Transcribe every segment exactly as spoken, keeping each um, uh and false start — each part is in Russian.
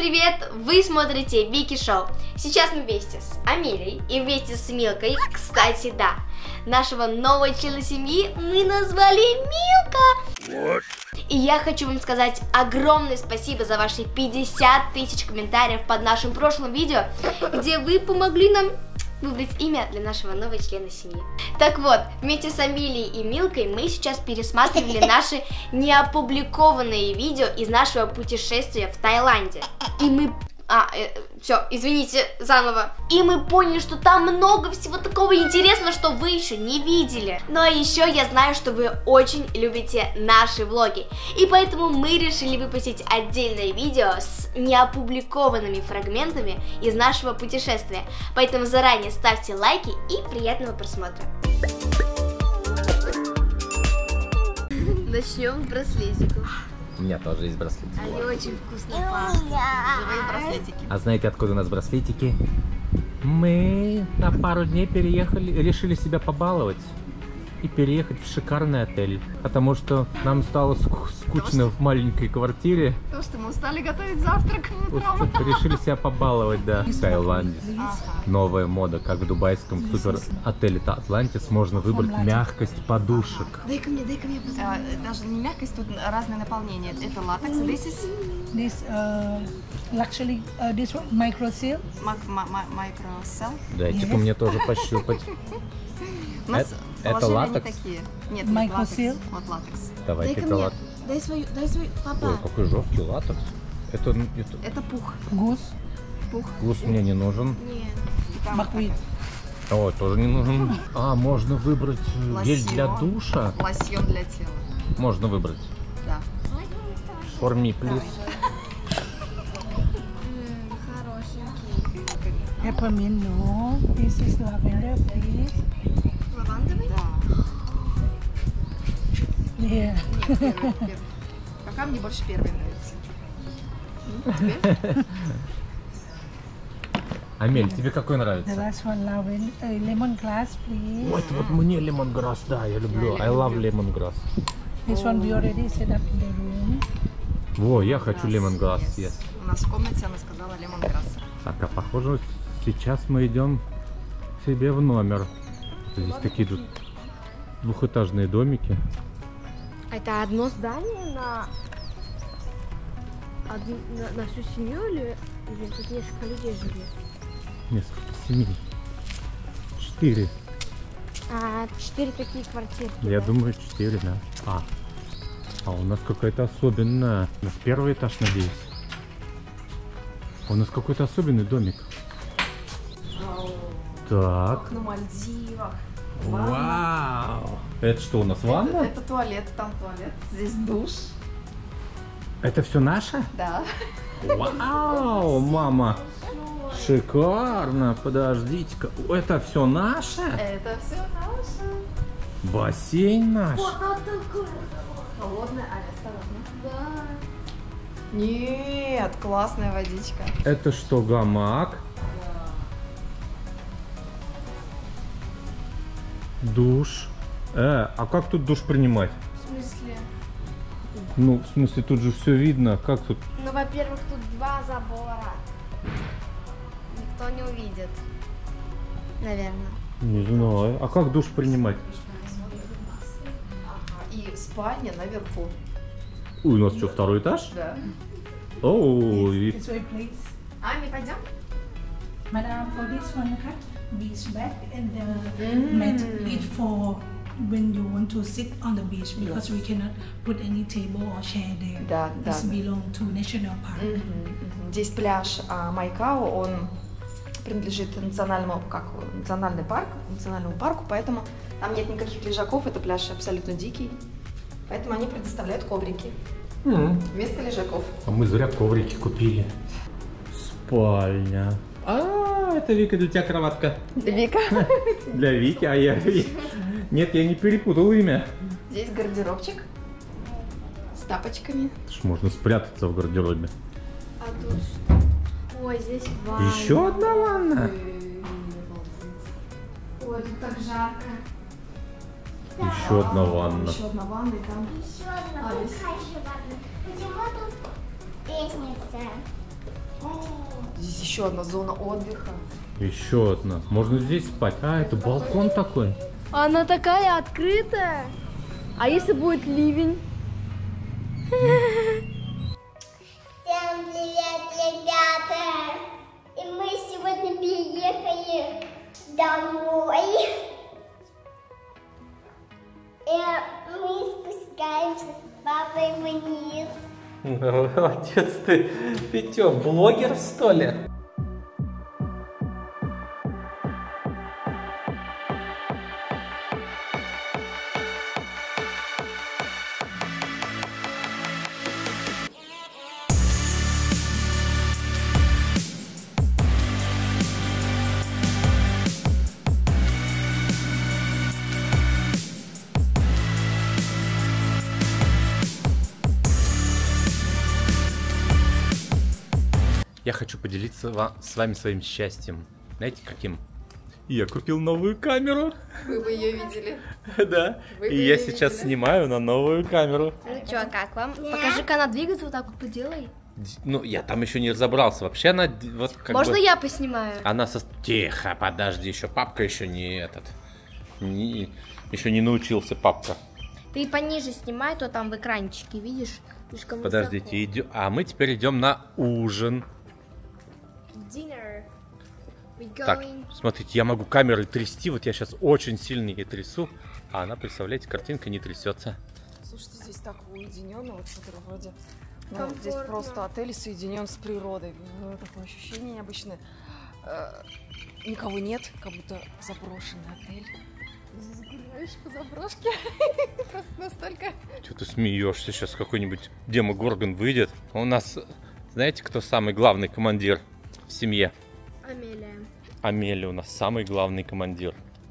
привет! Вы смотрите Вики Шоу. Сейчас мы вместе с Амелией и вместе с Милкой. Кстати, да, нашего нового члена семьи мы назвали Милка. И я хочу вам сказать огромное спасибо за ваши пятьдесят тысяч комментариев под нашим прошлым видео, где вы помогли нам выбрать имя для нашего нового члена семьи. Так вот, вместе с Амелией и Милкой мы сейчас пересматривали наши неопубликованные видео из нашего путешествия в Таиланде. И мы... А, э, все, извините, заново. И мы поняли, что там много всего такого интересного, что вы еще не видели. Ну а еще я знаю, что вы очень любите наши влоги. И поэтому мы решили выпустить отдельное видео с неопубликованными фрагментами из нашего путешествия. Поэтому заранее ставьте лайки и приятного просмотра. Начнем с браслетиков. У меня тоже есть браслетики. Они очень вкусно пахнут. Давай браслетики. А знаете, откуда у нас браслетики? Мы на пару дней переехали, решили себя побаловать и переехать в шикарный отель. Потому что нам стало ск скучно в маленькой квартире. То, что мы устали готовить завтрак утром. Решили себя побаловать, да. В Таиланде. Ага. Новая мода, как в дубайском супер отеле Атлантис, можно выбрать мягкость подушек. Дай-ка мне, дай-ка мне, а, даже не мягкость, тут разное наполнение. Это латекс, this is... This uh, luxury, uh, this one, microsil. Microcell. Дайте-ка yes. мне тоже пощупать. У нас это, это латекс? Такие. Нет, Microcell. Вот латекс. Давайте-ка латекс. Дай свою, дай свою, папа. Ой, какой жесткий латекс. Это, это... это пух. Гус. Пух. Гус мне не нужен. Нет. Маквит. О, тоже не нужен. А, можно выбрать лосьон. Гель для душа. Лосьон для тела. Можно выбрать. Да. For me, please. Peppermint, no. This is lavender, please. Лавандовый? Да. Yeah. Первый, первый. Пока мне больше первый нравится. Амель, тебе какой нравится? The last one, lavender, uh, lemongrass, please. Ой, это вот мне lemongrass, да, я люблю. I love lemongrass. This one we already set up in the room. Во, я хочу lemongrass, yes. Yes. У нас в комнате она сказала lemongrass. Так, а похоже, сейчас мы идем к себе в номер. Здесь такие тут двухэтажные домики. Это одно здание на, од... на, на всю семью или, или тут несколько людей живет? Несколько семей. Четыре. А, четыре такие квартирки. Я да? думаю, четыре, да. А, а у нас какая-то особенная. У нас первый этаж, надеюсь. У нас какой-то особенный домик. Так. На Мальдивах. Вау! Это что у нас, ванна? Это, это туалет, там туалет. Здесь душ. Это все наше? Да. Вау, мама! Шикарно! Подождите-ка. Это все наше? Это все наше. Бассейн наш? Холодная, а осторожно. Да. Нет, классная водичка. Это что, гамак? Душ. Э, а как тут душ принимать? В смысле? Ну, в смысле, тут же все видно. Как тут? Ну, во-первых, тут два забора. Никто не увидит. Наверное. Не знаю. А как душ принимать? Ага, и спальня наверху. Ой, у нас что, второй этаж? Да. Оу. This way, please. Ами, пойдем? Madam, for this one, cut beach bag and the mat is for when you want to sit on the beach because we cannot put any table or chair there. Да, да. This belong to national park. Мгм, мгм. Здесь пляж а, Майкао, он принадлежит национальному, как, национальный парк, национальному парку, поэтому там нет никаких лежаков, это пляж абсолютно дикий, поэтому они предоставляют коврики М. вместо лежаков. А мы зря коврики купили. Спальня. А, это Вика, для тебя кроватка. Вика. Для Вики, а я... Нет, я не перепутал имя. Здесь гардеробчик с тапочками. Ж можно спрятаться в гардеробе. А тут что? Ой, здесь ванна. Еще одна ванна. Ой, тут так жарко. Еще одна ванна. Еще одна ванна и там... Еще одна А, здесь- большая ванна. Почему тут лестница? Здесь еще одна зона отдыха. Еще одна. Можно здесь спать. А, это балкон такой. Она такая открытая. А если будет ливень? Всем привет, ребята! И мы сегодня приехали домой. И мы спускаемся с папой вниз. Молодец ты. Ты что, блогер, что ли? Я хочу поделиться ва- с вами своим счастьем. Знаете, каким? Я купил новую камеру. Вы бы ее видели. Да. Вы И бы я её сейчас видели? снимаю на новую камеру. Ну чё, как вам? Покажи-ка она двигается, вот так вот поделай. Ну, я там еще не разобрался. Вообще она д- вот как Можно бы... я поснимаю? Она со... Тихо, подожди, еще папка еще не этот... Не... Еще не научился папка. Ты пониже снимай, то там в экранчике, видишь? Слишком Подождите, идем... А мы теперь идем на ужин. Dinner. We Так, going... смотрите, я могу камерой трясти. Вот я сейчас очень сильно ее трясу. А она, представляете, картинка не трясется. Слушайте, здесь так уединенно, вот смотрю, вроде. Ну, Комфортно. здесь просто отель соединен с природой. Ну, такое ощущение необычное. Э, никого нет, как будто заброшенный отель. Здесь гуляешь по заброшке. Просто настолько. Что ты смеешься? Сейчас какой-нибудь Демогоргон выйдет. У нас, знаете, кто самый главный командир в семье? Амелия. Амелия у нас самый главный командир.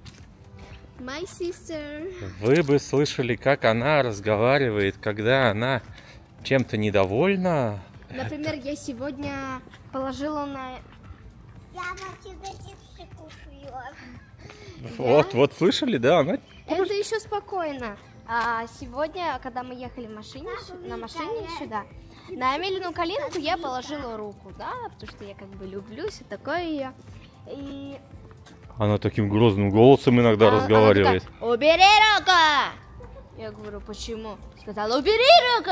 My sister. Вы бы слышали, как она разговаривает, когда она чем-то недовольна. Например, я сегодня положила на... Я отсюда чипсы кушаю. Вот, вот, слышали, да? Она... Это еще спокойно. А сегодня, когда мы ехали в машине, на машине сюда, на Амелину коленку я положила руку, да, потому что я как бы люблю, все такое ее. И Она таким грозным голосом иногда а- она разговаривает. такая, убери руку! Я говорю, почему? Сказала, убери руку!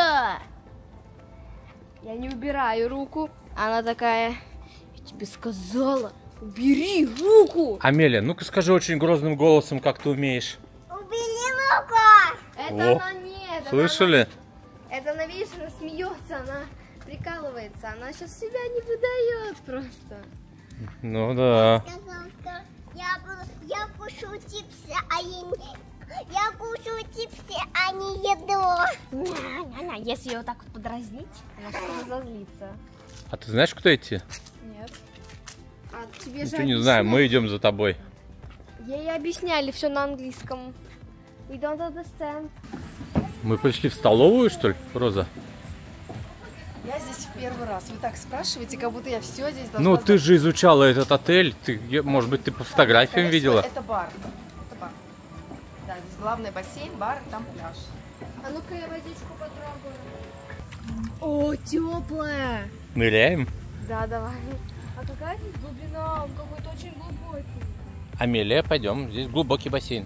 Я не убираю руку. Она такая, я тебе сказала, убери руку! Амелия, ну-ка скажи очень грозным голосом, как ты умеешь. Убери руку! Это О, она нет. Слышали? Она, это она, видишь, она смеется, она прикалывается. Она сейчас себя не выдает просто. Ну да. Сказал, что я, буду- я кушаю чипсы, а я не... Я кушаю чипсы, а не еду. Ня-ня-ня. Если ее вот так вот подразнить, она что разозлится. А ты знаешь, кто эти? Нет. А тебе же Ничего не знаю, мы идем за тобой. Ей объясняли все на английском. We don't understand. Мы пришли в столовую, что ли, Роза? Я здесь в первый раз. Вы так спрашиваете, как будто я все здесь должна Ну, знать. ты же изучала этот отель. Ты, я- может быть, ты по фотографиям Скорее всего, видела? Это бар. Это бар. Да, здесь главный бассейн, бар, там пляж. А ну-ка я водичку потрогаю. О, теплая. Ныряем? Да, давай. А какая здесь глубина? Он какой-то очень глубокий. Амелия, пойдем. Здесь глубокий бассейн.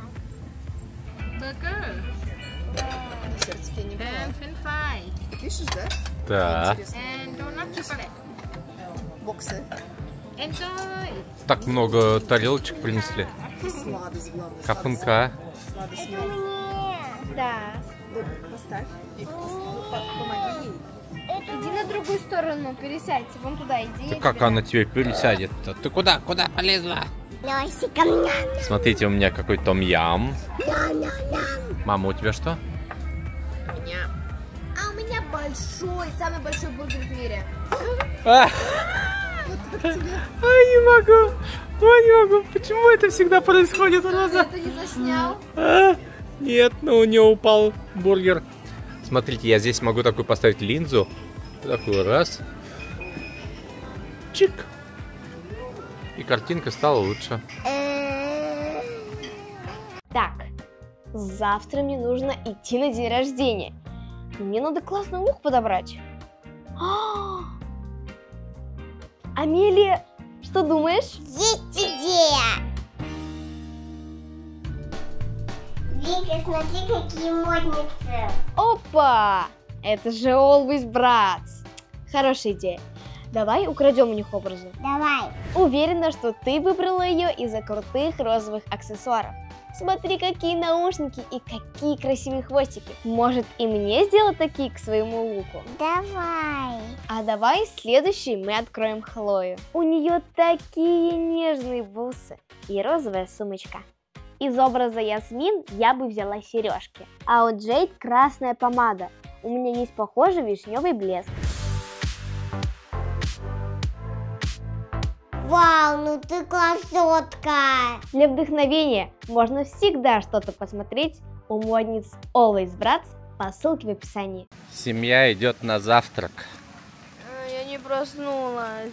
На сердце я не была. Ты пишешь, да? Да. Интересно. Боксы. Так много тарелочек принесли. Сладость, главное. Капунка. Сладость, сладость. Да. Ну, поставь. И пос- по- помоги ей. Иди на другую сторону, пересядьте. Вон туда иди. Ты я как тебя- она тебе пересядет-то? Ты куда? Куда полезла? Давайте ко мне. Смотрите, у меня какой том-ям. Мама, у тебя что? А у меня большой, самый большой бургер в мире. А! Ой, не могу. Ой, не могу. Почему это всегда происходит, Роза? Ты не заснял? А, нет, ну у нее упал бургер. Смотрите, я здесь могу такую поставить линзу. Такую раз. Чик. И картинка стала лучше. Так, завтра мне нужно идти на день рождения. Мне надо классный лук подобрать. А Амелия, что думаешь? Есть идея! Вика, смотри, какие модницы! Опа! Это же Always Brats. Хорошая идея. Давай украдем у них образы. Давай! Уверена, что ты выбрала ее из-за крутых розовых аксессуаров. Смотри, какие наушники и какие красивые хвостики. Может, и мне сделать такие к своему луку? Давай! А давай следующий мы откроем Хлою. У нее такие нежные бусы и розовая сумочка. Из образа Ясмин я бы взяла сережки. А у Джейд красная помада. У меня есть похожий вишневый блеск. Вау, ну ты красотка! Для вдохновения можно всегда что-то посмотреть у модниц Always Brats по ссылке в описании. Семья идет на завтрак. Я не проснулась.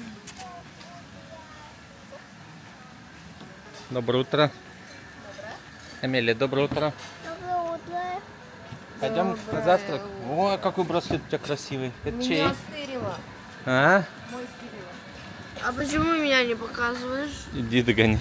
Доброе утро. Амелия, доброе утро. Доброе утро! Пойдем на завтрак. Ой, какой браслет у тебя красивый. Это чей? стырила. А? Мой стырила. А почему меня не показываешь? Иди догоняй.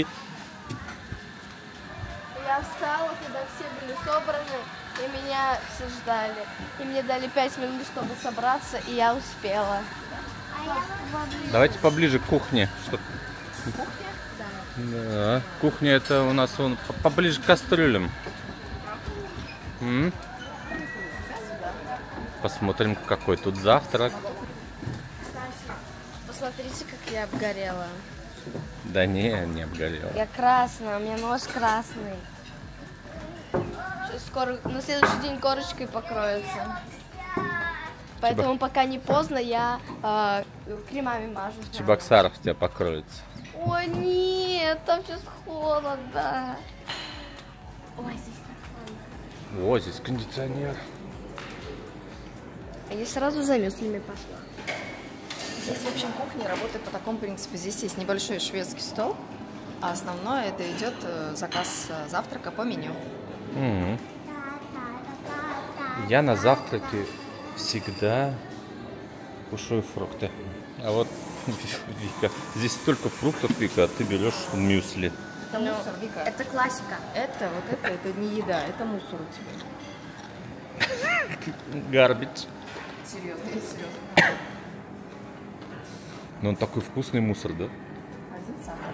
Я встала, когда все были собраны, и меня все ждали. И мне дали пять минут, чтобы собраться, и я успела. Давайте поближе к кухне. Что... Кухня? Да. Кухня это у нас вон поближе к кастрюлям. М? Посмотрим, какой тут завтрак. Посмотрите, как я обгорела. Да не, не обгорел. Я красная, у меня нос красный. Сейчас скоро, на следующий день корочкой покроется. Поэтому пока не поздно, я э, кремами мажу. В Чебоксарах тебя покроется. Ой, нет, там сейчас холодно. Ой, здесь так холодно. О, здесь кондиционер. А я сразу за мюслями пошла. Здесь, в общем, кухня работает по такому принципу. Здесь есть небольшой шведский стол, а основное это идет э, заказ э, завтрака по меню. М. Я на завтраке всегда кушаю фрукты. А вот, Вика, здесь столько фруктов, Вика, а ты берешь мюсли. Это мусор, Вика. Это классика. Это, вот это, это не еда, это мусор у тебя. Гарбидж. Серьезно, серьезно. Но он такой вкусный мусор, да? Один сахар.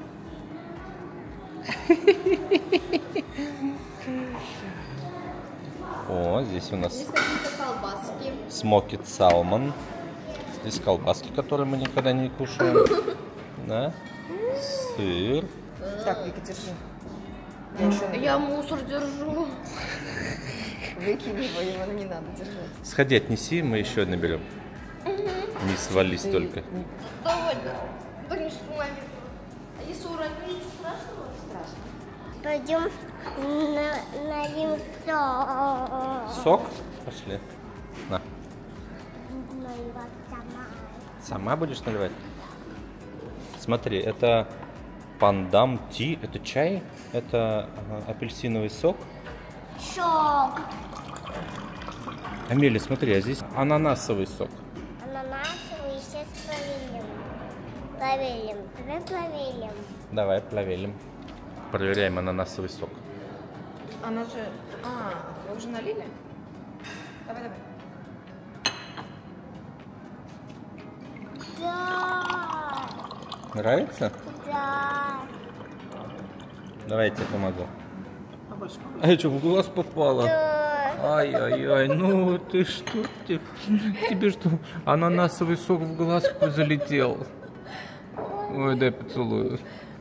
О, здесь у нас Здесь какие-то колбаски. смокет салмон. Здесь колбаски, которые мы никогда не кушаем. Да? Сыр. Так, Вика, держи. Я еще Я мусор держу. выкини его, его не надо держать. Сходи, отнеси, мы еще наберем. Не свались Ты- только. Довольно. Понесу маме. А если уроню, ничего страшного? Страшно. Пойдем на, налим сок. Сок? Пошли. На. Наливать сама. Сама будешь наливать? Смотри, это пандам ти, это чай, это ага, апельсиновый сок. Шок. Амелия, смотри, а здесь ананасовый сок. Ананасовый сейчас проверим. Проверим. Давай проверим. Давай, проверим. Проверяем ананасовый сок. Она же... А, вы уже налили? Давай, давай. Да. Нравится? Да. Давай я тебе помогу. Побольше, побольше. А я что, в глаз попало? Да. Ай-яй-яй, ну ты что, ты, тебе что, ананасовый сок в глаз залетел? Ой, дай поцелую.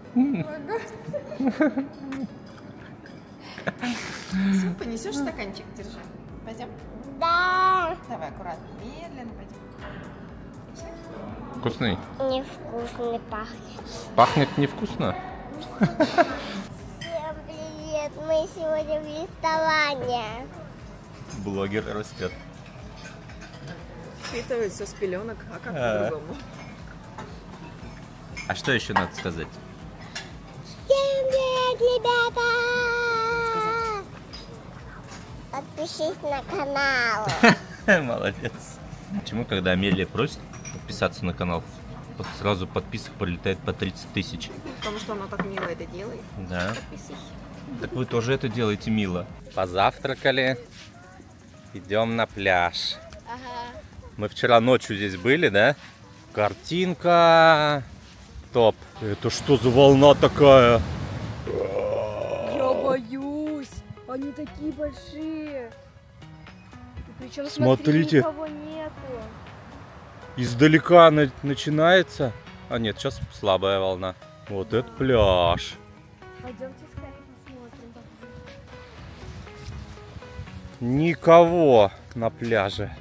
Все, понесешь стаканчик, держи. Пойдем? Да. Давай, аккуратно, медленно пойдем. Вкусный? Невкусный пахнет. Пахнет невкусно? Всем привет! Мы сегодня в ресторане. Блогер растет. Впитывает все с пеленок, а как А. по-другому? А что еще надо сказать? Всем привет, ребята! Подпишись на канал. Молодец. Почему, когда Амелия просит подписаться на канал, под- сразу подписок прилетает по тридцать тысяч. Потому что она так мило это делает. Да. Так вы тоже это делаете мило. Позавтракали. Идем на пляж. Ага. Мы вчера ночью здесь были, да? Картинка. Топ. Это что за волна такая? Я боюсь. Они такие большие. И причем Смотрите. никого нету. Издалека на- начинается. А нет, сейчас слабая волна. Вот это пляж. Пойдемте скорее посмотрим. Никого на пляже.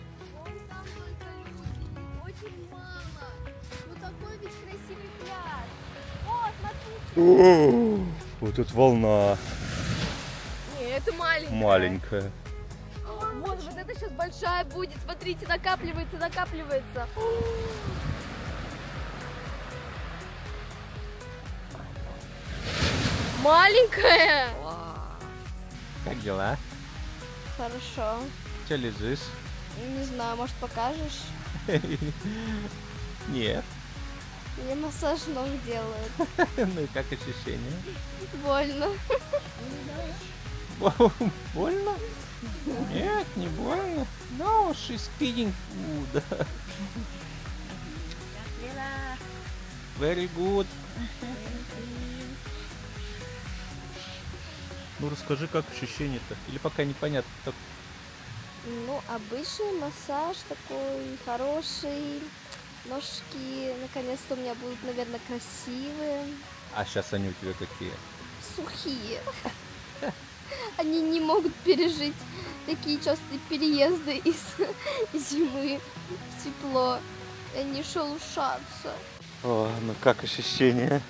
Очень мало. Ну такой ведь красивый пляж. О, смотрите. Вот это волна Не, это маленькая. маленькая. Вот, вот это сейчас большая будет. Смотрите, накапливается, накапливается. Маленькая. Как дела? Хорошо. Че лежишь? Не знаю, может покажешь? Нет. Мне массаж ног делают. Ну и как ощущения? Больно. Больно? Нет, не больно. No, she's feeling good. Very good. Ну расскажи, как ощущения-то? Или пока непонятно? Как... Ну, обычный массаж такой хороший. Ножки наконец-то у меня будут, наверное, красивые. А сейчас они у тебя какие? Сухие. Они не могут пережить такие частые переезды из зимы в тепло. И они шелушатся. О, ну как ощущения?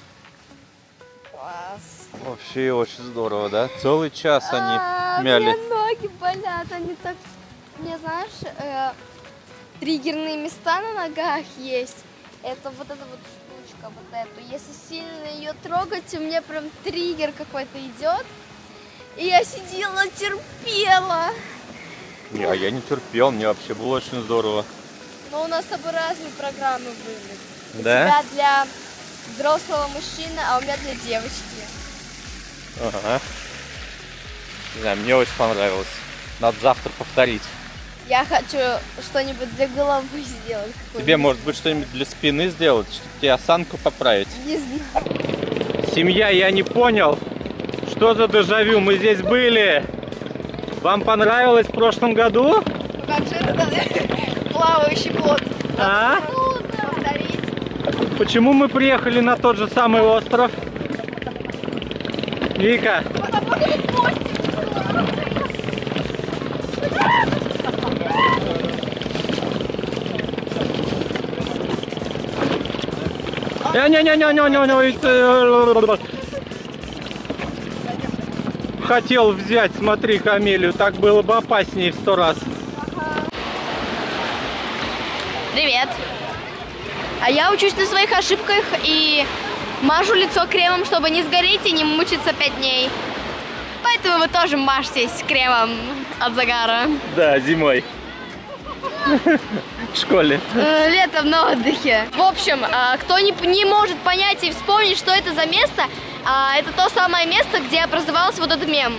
Класс. Вообще очень здорово, да? Целый час они А, мяли. мне ноги болят, они так... Мне, знаешь, э, триггерные места на ногах есть. Это вот эта вот штучка, вот эту. Если сильно ее трогать, у меня прям триггер какой-то идет. И я сидела, терпела. Не, а я не терпел, мне вообще было очень здорово. Но у нас с тобой разные программы были. У Да? тебя для взрослого мужчины, а у меня для девочки. Ага. Не знаю, мне очень понравилось. Надо завтра повторить. Я хочу что-нибудь для головы сделать. Тебе, может быть, что-нибудь для спины сделать, чтобы тебе осанку поправить? Не знаю. Семья, я не понял. Что за дежавю? Мы здесь были. Вам понравилось в прошлом году? Как же это плавающий плод? А? Повторить. Почему мы приехали на тот же самый остров? Вика. Не-не-не-не-не-не. Хотел взять, смотри, Камелию, так было бы опаснее в сто раз. Привет. А я учусь на своих ошибках и мажу лицо кремом, чтобы не сгореть и не мучиться пять дней. Поэтому вы тоже мажьтесь кремом от загара. Да, зимой. В школе. Э, Летом на отдыхе. В общем, э, кто не, не может понять и вспомнить, что это за место, а, это то самое место, где образовался вот этот мем.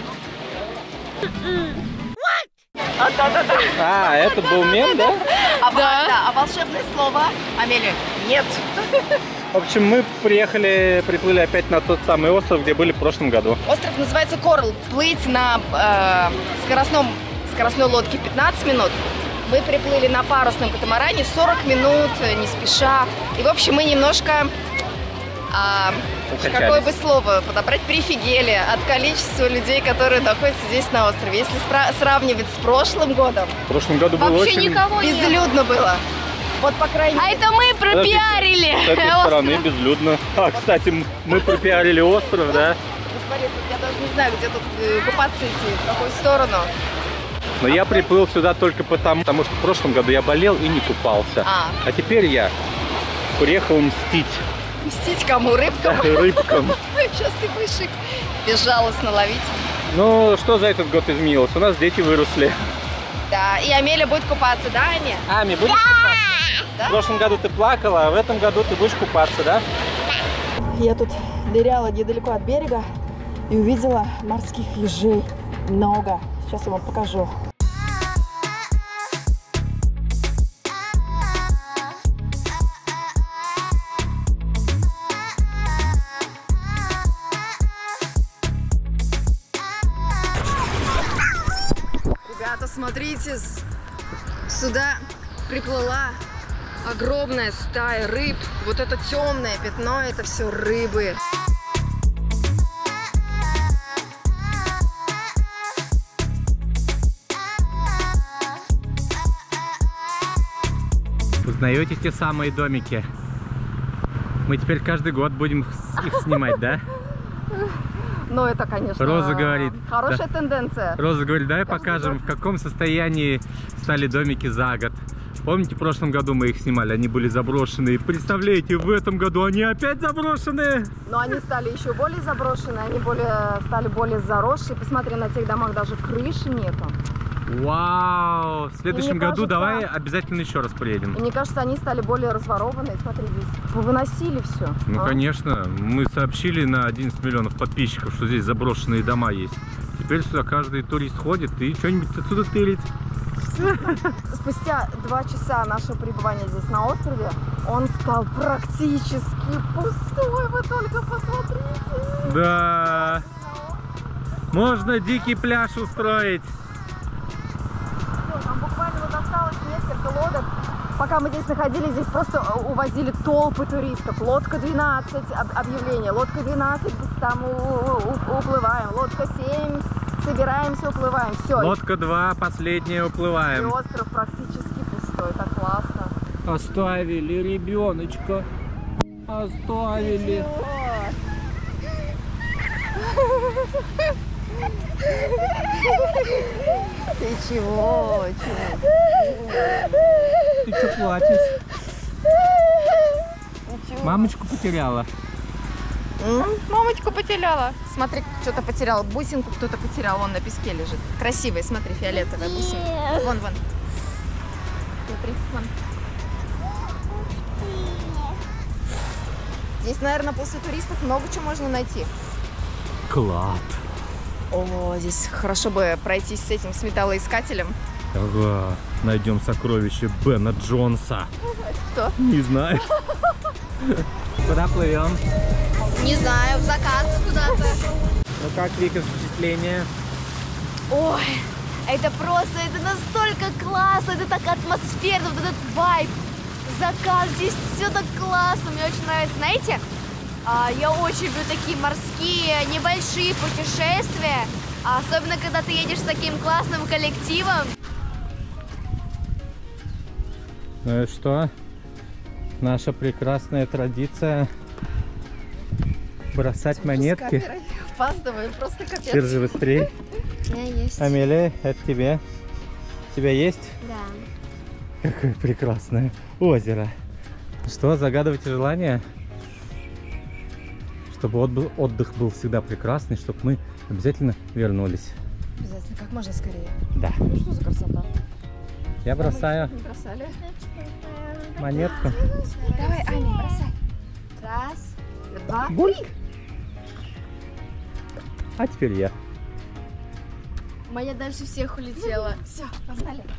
А, это был мем, да? А, Да. да, а волшебное слово, Амелия, нет. В общем, мы приехали, приплыли опять на тот самый остров, где были в прошлом году. Остров называется Корл. Плыть на э, скоростном, скоростной лодке пятнадцать минут. Мы приплыли на парусном катамаране сорок минут, не спеша. И, в общем, мы немножко, а, Укачались. какое бы слово подобрать, прифигели от количества людей, которые находятся здесь на острове. Если спра- сравнивать с прошлым годом, В прошлом году было Вообще очень... никого нет. безлюдно было. Вот, по крайней А мере. это мы пропиарили. С этой стороны безлюдно. А, кстати, м- мы пропиарили остров, да? Вот смотри, тут я даже не знаю, где тут э, купаться идти, в какую сторону. Но я приплыл сюда только потому, потому что в прошлом году я болел и не купался. А. А теперь я приехал мстить Мстить кому? Рыбкам? рыбкам. Сейчас ты будешь их безжалостно ловить. Ну, что за этот год изменилось? У нас дети выросли. Да, и Амеля будет купаться, да, Ами? Ами, будешь купаться? В прошлом году ты плакала, а в этом году ты будешь купаться, да? Я тут ныряла недалеко от берега и увидела морских ежей. Много. Сейчас я вам покажу. Ребята, смотрите, сюда приплыла огромная стая рыб. Вот это темное пятно, это все рыбы. Узнаете те самые домики? Мы теперь каждый год будем их снимать, да? Ну, это, конечно, Роза говорит, хорошая да. тенденция. Роза говорит, давай Каждый покажем, год. в каком состоянии стали домики за год. Помните, в прошлом году мы их снимали, они были заброшенные. Представляете, в этом году они опять заброшенные. Но они стали еще более заброшенные, они более, стали более заросшие. Посмотри, на тех домах даже крыши нету. Вау! В следующем мне году кажется- давай обязательно еще раз приедем. И мне кажется, они стали более разворованные. Смотри, здесь выносили все. Ну, конечно, мы сообщили на одиннадцать миллионов подписчиков, что здесь заброшенные дома есть. Теперь сюда каждый турист ходит и что-нибудь отсюда тырит. Спустя два часа нашего пребывания здесь на острове, он стал практически пустой. Вы только посмотрите. Да. Можно дикий пляж устроить. Там буквально вот осталось несколько лодок. Пока мы здесь находились, здесь просто увозили толпы туристов. Лодка двенадцать, объявление. Лодка двенадцать, там у, у, уплываем. Лодка семь, собираемся, уплываем. Все. Лодка два, последняя, И уплываем. остров практически пустой. Так классно. Оставили ребеночка. Оставили. Ты чего? Чего? Ты что плачешь? Мамочку потеряла. М? Мамочку потеряла. Смотри, что-то потерял. Бусинку кто-то потерял. Вон на песке лежит. Красивая, смотри, фиолетовая бусинка. Вон, вон. Смотри, вон. Здесь, наверное, после туристов много чего можно найти. Клад. О, здесь хорошо бы пройтись с этим, с металлоискателем. Ага, найдем сокровище Бена Джонса. Кто? Не знаю. Куда плывем? Не знаю, в закат куда-то. Ну как, Вика, впечатление? Ой, это просто, это настолько классно, это так атмосферно, вот этот вайб, закат, здесь все так классно, мне очень нравится. Знаете, а, я очень люблю такие морские небольшие путешествия, а особенно когда ты едешь с таким классным коллективом. Ну и что? Наша прекрасная традиция бросать монетки. Опаздываю, просто капец. Держи быстрее. У меня есть. Амелия, это тебе. У тебя есть? Да. Какое прекрасное озеро. Что, загадывайте желание? Чтобы отбы- отдых был всегда прекрасный, чтобы мы обязательно вернулись. Обязательно, как можно скорее. Да. Ну что за красота? Я бросаю Не бросали. монетку. Давай, Аня, бросай. Раз. Два. Бульк. А теперь я. Моя дальше всех улетела. Все, погнали.